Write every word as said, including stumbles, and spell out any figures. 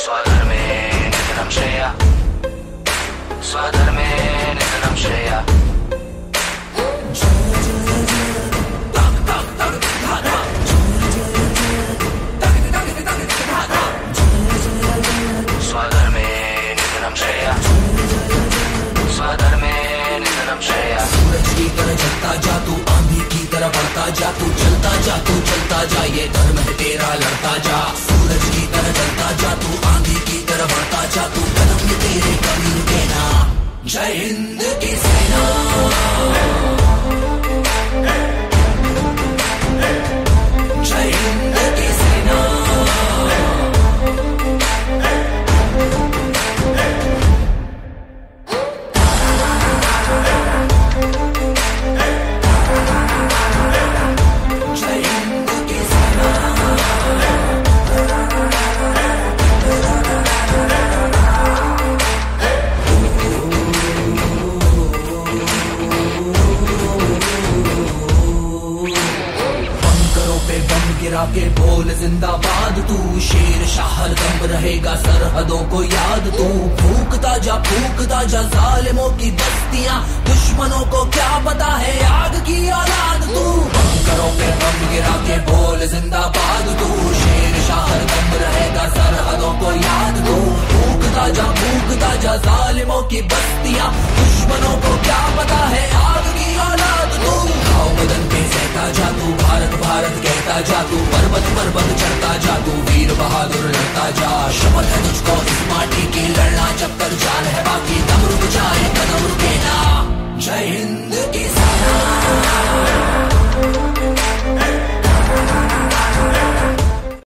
स्वधर्मे निधनं श्रेया, स्वधर्मे निधनं श्रेया। स्वधर्मे निधनं श्रेया, स्वधर्मे निधनं श्रेया। सूरज की तरह जलता जा तू, आंधी की तरह बढ़ता जा तू, चलता जा तू चलता जा, ये धर्म है तेरा लड़ता जा। सूरज की तरह जलता जा तू, आंधी की तरह बढ़ता जा तू, कदम ये तेरे कभी रुके ना। जय हिंद की सेना, जय हिंद की सेना। गिरा के बोल जिंदाबाद तू, शेर शाह हरदम रहेगा सरहदों को याद तू। फूकता जा फूकता जा जालिमों की बस्तियां, दुश्मनों को क्या पता है आग की औलाद तू। बंकरों पे बम गिरा के बोल जिंदाबाद तू, शेर शाह हरदम रहेगा सरहदों को याद तू। फूकता जा फूकता जा जालिमों की बस्तियां, दुश्मनों को क्या पता है आग की औलाद तू। घाव बदन पे सहता जा तू, भारत भारत कहता जा तू, पर्वत पर्वत चढ़ता